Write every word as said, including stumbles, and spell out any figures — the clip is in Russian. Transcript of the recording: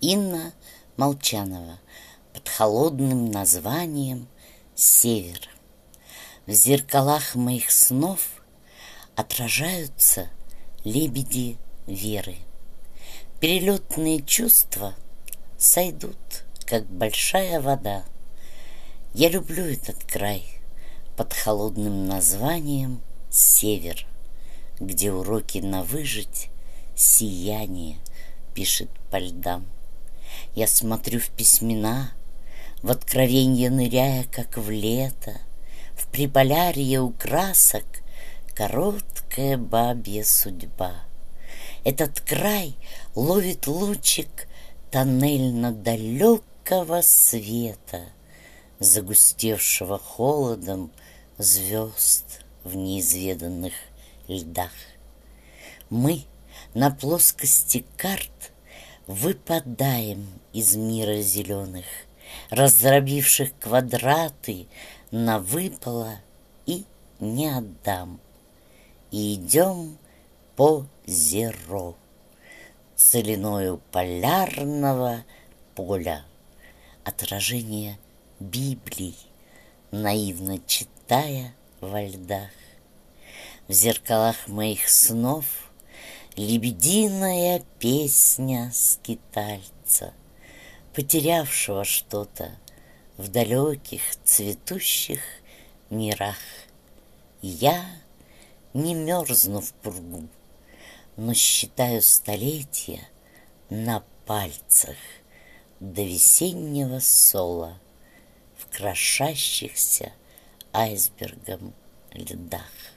Инна Молчанова под холодным названием «Север». В зеркалах моих снов отражаются лебеди веры. Перелетные чувства сойдут, как большая вода. Я люблю этот край под холодным названием «Север», где уроки на выжить сияние пишет по льдам. Я смотрю в письмена, в откровенье ныряя, как в лето, в приполярье у красок короткая бабья судьба. Этот край ловит лучик тоннельно-далекого света, загустевшего холодом звезд в неизведанных льдах. Мы на плоскости карт выпадаем из мира зеленых, раздробивших квадраты на выпало и не отдам. И идем по зеро, целиною полярного поля, отражение Библий, наивно читая во льдах. В зеркалах моих снов лебединая песня скитальца, потерявшего что-то в далеких цветущих мирах. Я не мерзну в пургу, но считаю столетия на пальцах до весеннего сола в крошащихся айсбергом льдах.